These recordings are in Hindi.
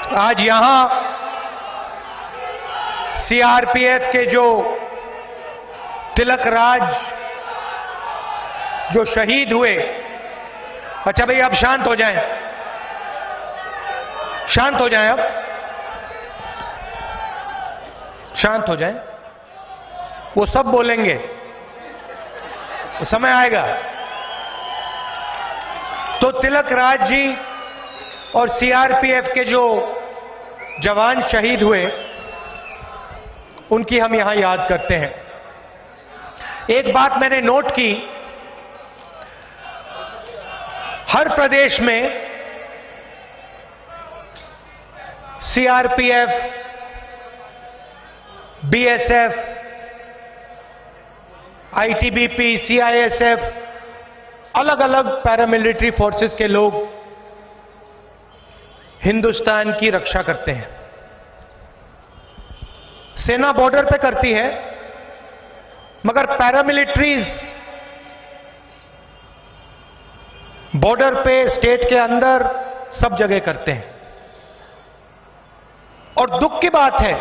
आज यहां सीआरपीएफ के जो तिलक राज जो शहीद हुए। अच्छा भाई, अब शांत हो जाएं, शांत हो जाएं, अब शांत हो जाएं। वो सब बोलेंगे, समय आएगा। तो तिलक राज जी और सीआरपीएफ के जो जवान शहीद हुए, उनकी हम यहां याद करते हैं। एक बात मैंने नोट की, हर प्रदेश में सीआरपीएफ, बीएसएफ, आईटीबीपी, सीआईएसएफ, अलग अलग पैरामिलिट्री फोर्सेस के लोग हिंदुस्तान की रक्षा करते हैं। सेना बॉर्डर पे करती है, मगर पैरामिलिट्रीज बॉर्डर पे, स्टेट के अंदर, सब जगह करते हैं। और दुख की बात है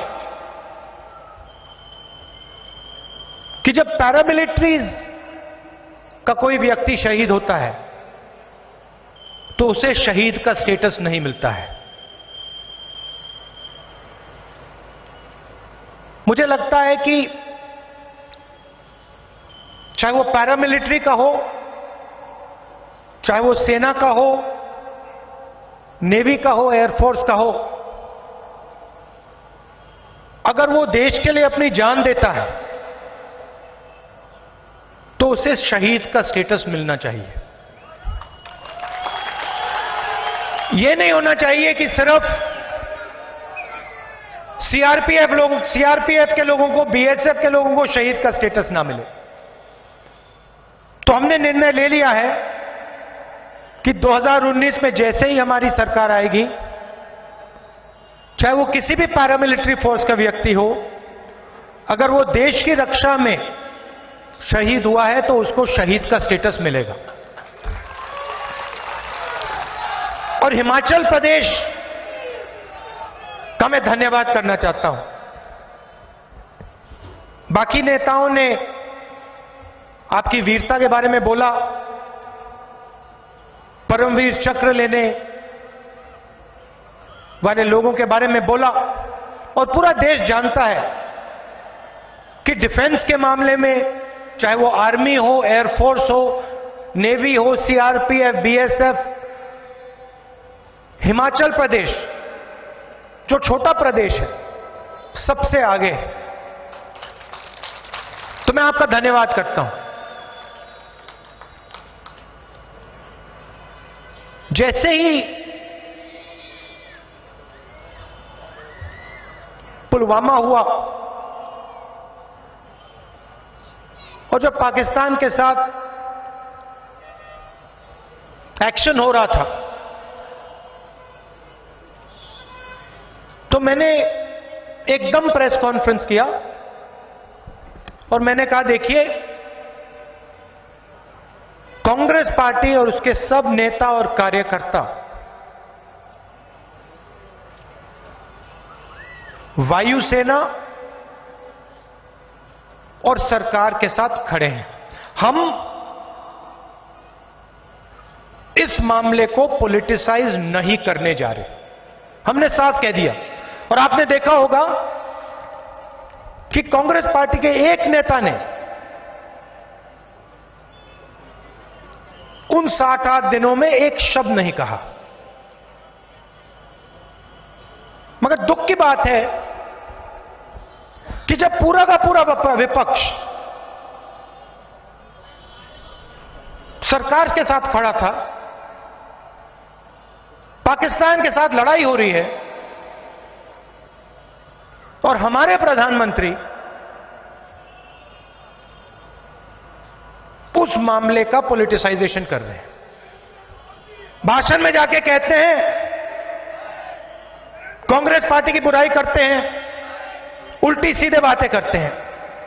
कि जब पैरामिलिट्रीज का कोई व्यक्ति शहीद होता है तो उसे शहीद का स्टेटस नहीं मिलता है। मुझे लगता है कि चाहे वो पैरामिलिट्री का हो, चाहे वो सेना का हो, नेवी का हो, एयरफोर्स का हो, अगर वो देश के लिए अपनी जान देता है तो उसे शहीद का स्टेटस मिलना चाहिए। यह नहीं होना चाहिए कि सिर्फ सीआरपीएफ के लोगों को, बीएसएफ के लोगों को शहीद का स्टेटस ना मिले। तो हमने निर्णय ले लिया है कि 2019 में जैसे ही हमारी सरकार आएगी, चाहे वो किसी भी पैरामिलिट्री फोर्स का व्यक्ति हो, अगर वो देश की रक्षा में शहीद हुआ है तो उसको शहीद का स्टेटस मिलेगा। और हिमाचल प्रदेश का मैं धन्यवाद करना चाहता हूं। बाकी नेताओं ने आपकी वीरता के बारे में बोला, परमवीर चक्र लेने वाले लोगों के बारे में बोला, और पूरा देश जानता है कि डिफेंस के मामले में, चाहे वो आर्मी हो, एयरफोर्स हो, नेवी हो, सीआरपीएफ, बीएसएफ, हिमाचल प्रदेश जो छोटा प्रदेश है सबसे आगे है। तो मैं आपका धन्यवाद करता हूं। जैसे ही पुलवामा हुआ और जब पाकिस्तान के साथ एक्शन हो रहा था, तो मैंने एकदम प्रेस कॉन्फ्रेंस किया और मैंने कहा, देखिए, कांग्रेस पार्टी और उसके सब नेता और कार्यकर्ता वायुसेना और सरकार के साथ खड़े हैं। हम इस मामले को पॉलिटिसाइज नहीं करने जा रहे, हमने साफ कह दिया। और आपने देखा होगा कि कांग्रेस पार्टी के एक नेता ने उन 7-8 दिनों में एक शब्द नहीं कहा। मगर दुख की बात है कि जब पूरा का पूरा विपक्ष सरकार के साथ खड़ा था, पाकिस्तान के साथ लड़ाई हो रही है, और हमारे प्रधानमंत्री उस मामले का पॉलिटिसाइजेशन कर रहे हैं। भाषण में जाके कहते हैं, कांग्रेस पार्टी की बुराई करते हैं, उल्टी सीधे बातें करते हैं।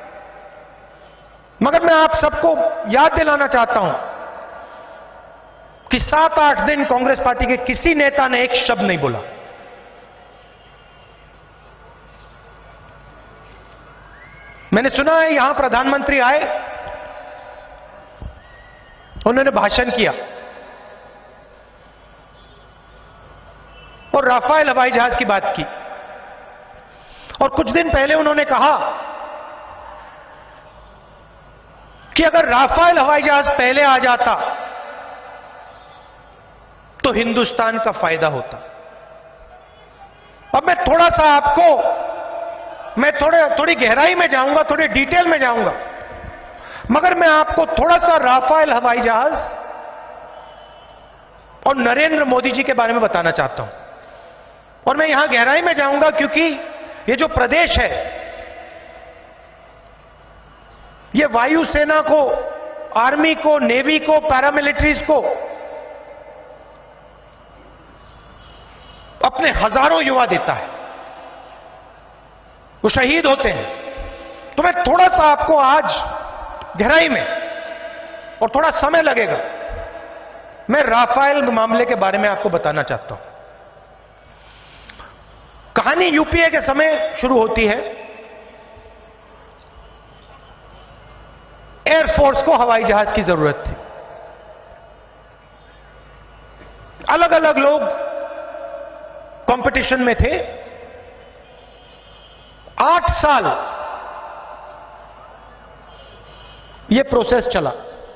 मगर मैं आप सबको याद दिलाना चाहता हूं कि 7-8 दिन कांग्रेस पार्टी के किसी नेता ने एक शब्द नहीं बोला। मैंने सुना है यहां प्रधानमंत्री आए, उन्होंने भाषण किया और राफेल हवाई जहाज की बात की, और कुछ दिन पहले उन्होंने कहा कि अगर राफेल हवाई जहाज पहले आ जाता तो हिंदुस्तान का फायदा होता। अब मैं थोड़ा सा आपको, मैं थोड़ी गहराई में जाऊंगा, थोड़ी डिटेल में जाऊंगा, मगर मैं आपको थोड़ा सा राफेल हवाई जहाज और नरेंद्र मोदी जी के बारे में बताना चाहता हूं। और मैं यहां गहराई में जाऊंगा क्योंकि ये जो प्रदेश है, ये वायुसेना को, आर्मी को, नेवी को, पैरामिलिट्रीज को अपने हजारों युवा देता है, वो शहीद होते हैं। तो मैं थोड़ा सा आपको आज गहराई में, और थोड़ा समय लगेगा, मैं राफेल मामले के बारे में आपको बताना चाहता हूं। कहानी यूपीए के समय शुरू होती है। एयरफोर्स को हवाई जहाज की जरूरत थी। अलग अलग लोग कंपटीशन में थे। 8 साल यह प्रोसेस चला।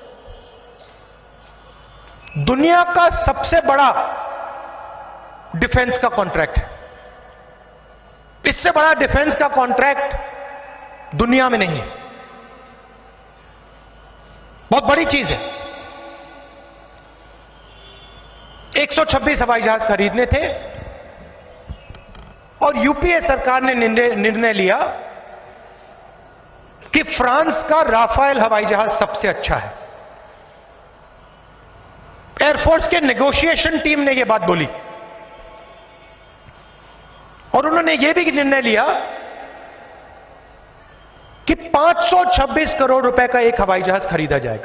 दुनिया का सबसे बड़ा डिफेंस का कॉन्ट्रैक्ट है। इससे बड़ा डिफेंस का कॉन्ट्रैक्ट दुनिया में नहीं है। बहुत बड़ी चीज है। 126 हवाई जहाज खरीदने थे और यूपीए सरकार ने निर्णय लिया कि फ्रांस का राफेल हवाई जहाज सबसे अच्छा है। एयरफोर्स के नेगोशिएशन टीम ने यह बात बोली और उन्होंने यह भी निर्णय लिया कि 526 करोड़ रुपए का एक हवाई जहाज खरीदा जाएगा।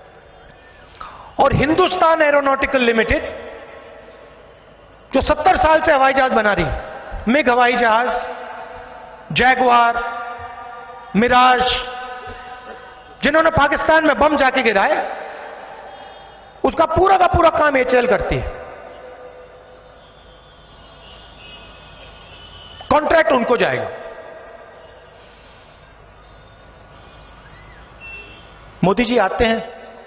और हिंदुस्तान एरोनॉटिकल लिमिटेड, जो 70 साल से हवाई जहाज बना रही है, मिग हवाई जहाज, जैगवार, मिराज, जिन्होंने पाकिस्तान में बम जाके गिराए, उसका पूरा का पूरा काम एचएएल करती है। कॉन्ट्रैक्ट उनको जाएगा। मोदी जी आते हैं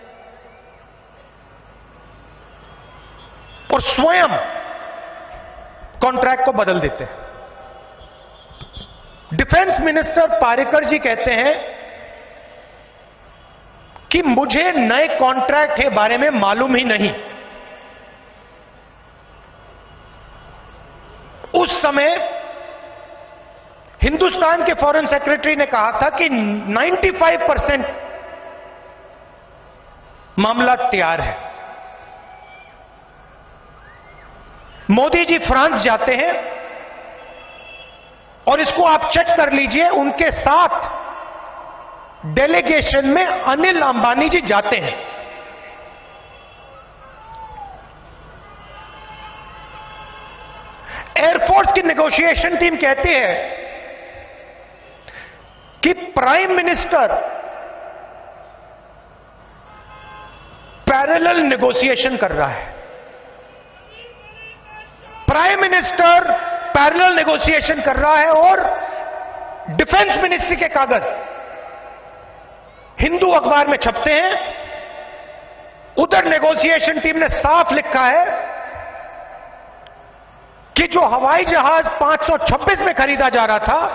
और स्वयं कॉन्ट्रैक्ट को बदल देते हैं। डिफेंस मिनिस्टर पारेकर जी कहते हैं कि मुझे नए कॉन्ट्रैक्ट के बारे में मालूम ही नहीं। उस समय हिंदुस्तान के फॉरेन सेक्रेटरी ने कहा था कि 95% मामला तैयार है। मोदी जी फ्रांस जाते हैं और इसको आप चेक कर लीजिए, उनके साथ डेलीगेशन में अनिल अंबानी जी जाते हैं। एयरफोर्स की नेगोशिएशन टीम कहती है कि प्राइम मिनिस्टर पैरेलल नेगोशिएशन कर रहा है। प्राइम मिनिस्टर पैरेलल नेगोशिएशन कर रहा है और डिफेंस मिनिस्ट्री के कागज हिंदू अखबार में छपते हैं। उधर नेगोशिएशन टीम ने साफ लिखा है कि जो हवाई जहाज 526 में खरीदा जा रहा था,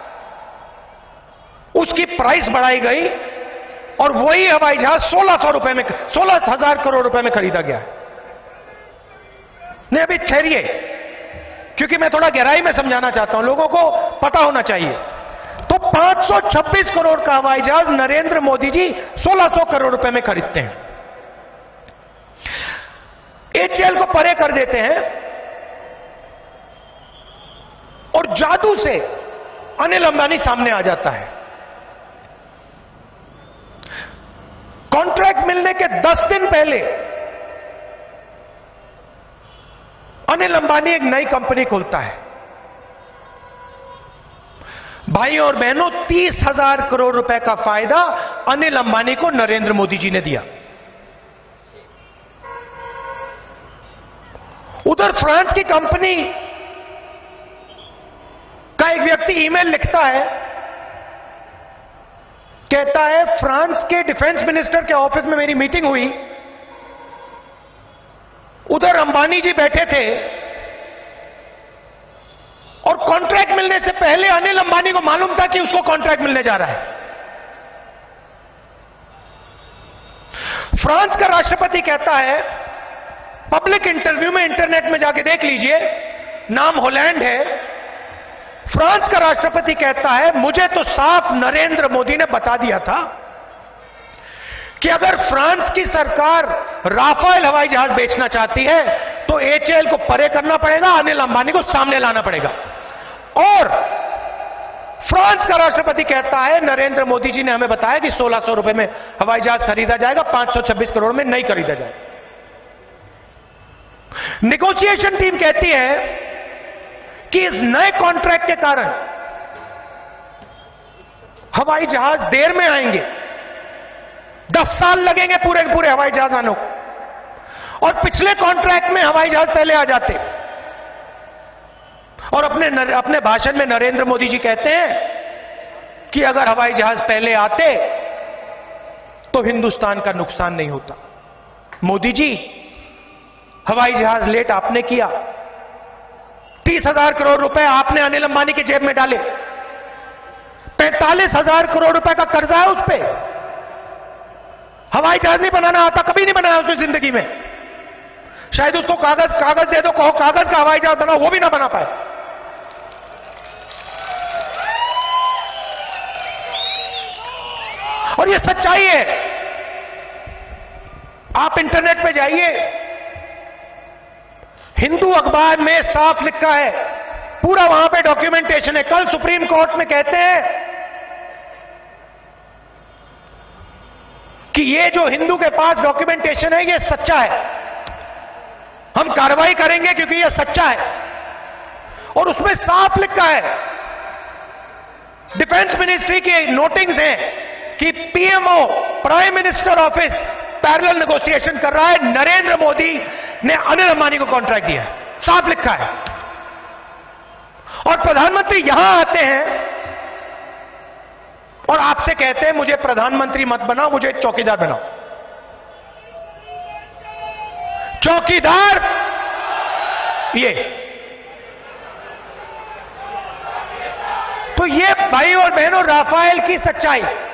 उसकी प्राइस बढ़ाई गई और वही हवाई जहाज 16,000 करोड़ रुपए में खरीदा गया है। नहीं, अभी ठहरिए, क्योंकि मैं थोड़ा गहराई में समझाना चाहता हूं, लोगों को पता होना चाहिए। तो 526 करोड़ का हवाई जहाज नरेंद्र मोदी जी 1600 करोड़ रुपए में खरीदते हैं। एचएएल को परे कर देते हैं और जादू से अनिल अंबानी सामने आ जाता है। कॉन्ट्रैक्ट मिलने के 10 दिन पहले अनिल अंबानी एक नई कंपनी खोलता है। भाइयों और बहनों, 30,000 करोड़ रुपए का फायदा अनिल अंबानी को नरेंद्र मोदी जी ने दिया। उधर फ्रांस की कंपनी का एक व्यक्ति ईमेल लिखता है, कहता है फ्रांस के डिफेंस मिनिस्टर के ऑफिस में मेरी मीटिंग हुई, उधर अंबानी जी बैठे थे और कॉन्ट्रैक्ट मिलने से पहले अनिल अंबानी को मालूम था कि उसको कॉन्ट्रैक्ट मिलने जा रहा है। फ्रांस का राष्ट्रपति कहता है, पब्लिक इंटरव्यू में इंटरनेट में जाके देख लीजिए, नाम होलैंड है, फ्रांस का राष्ट्रपति कहता है मुझे तो साफ नरेंद्र मोदी ने बता दिया था कि अगर फ्रांस की सरकार राफेल हवाई जहाज बेचना चाहती है तो एचएएल को परे करना पड़ेगा, अनिल अंबानी को सामने लाना पड़ेगा। और फ्रांस का राष्ट्रपति कहता है नरेंद्र मोदी जी ने हमें बताया कि 1600 रुपए में हवाई जहाज खरीदा जाएगा, 526 करोड़ में नहीं खरीदा जाएगा। नेगोशिएशन टीम कहती है कि इस नए कॉन्ट्रैक्ट के कारण हवाई जहाज देर में आएंगे, 10 साल लगेंगे पूरे पूरे हवाई जहाज आने को, और पिछले कॉन्ट्रैक्ट में हवाई जहाज पहले आ जाते। और अपने भाषण में नरेंद्र मोदी जी कहते हैं कि अगर हवाई जहाज पहले आते तो हिंदुस्तान का नुकसान नहीं होता। मोदी जी, हवाई जहाज लेट आपने किया, 30,000 करोड़ रुपए आपने अनिल अंबानी की जेब में डाले, 45,000 करोड़ रुपए का कर्जा है उस पर। हवाई जहाज नहीं बनाना आता, कभी नहीं बनाया उसने जिंदगी में। शायद उसको कागज दे दो, कहो कागज का हवाई जहाज बनाओ, वो भी ना बना पाए। और ये सच्चाई है, आप इंटरनेट पे जाइए, हिंदू अखबार में साफ लिखा है, पूरा वहां पे डॉक्यूमेंटेशन है। कल सुप्रीम कोर्ट में कहते हैं कि ये जो हिंदू के पास डॉक्यूमेंटेशन है ये सच्चा है, हम कार्रवाई करेंगे क्योंकि ये सच्चा है। और उसमें साफ लिखा है, डिफेंस मिनिस्ट्री की नोटिंग्स हैं कि PMO, prime minister office, parallel negotiation कर रहा है, नरेंद्र मोदी ने अनिल अंबानी को कॉन्ट्रैक्ट दिया है, साफ लिखा है। और प्रधानमंत्री यहां आते हैं और आपसे कहते हैं मुझे प्रधानमंत्री मत बनाओ, मुझे चौकीदार बनाओ। चौकीदार ये, तो ये भाई और बहनों राफेल की सच्चाई।